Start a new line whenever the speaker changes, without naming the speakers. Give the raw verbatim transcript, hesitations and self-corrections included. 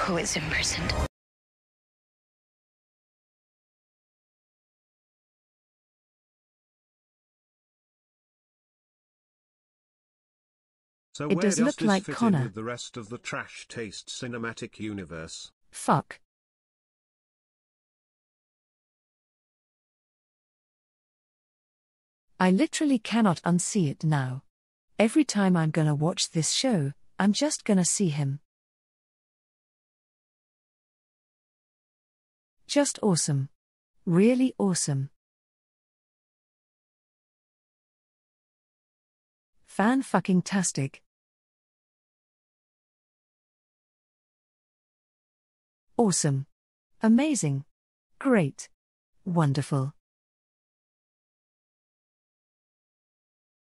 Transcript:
who is imprisoned.
So
It
where
does
does
look
this
like
fit
Connor.
in with the rest of the trash taste cinematic universe?
Fuck. I literally cannot unsee it now. Every time I'm gonna watch this show, I'm just gonna see him. Just awesome. Really awesome. Fan-fucking-tastic. Awesome. Amazing. Great. Wonderful.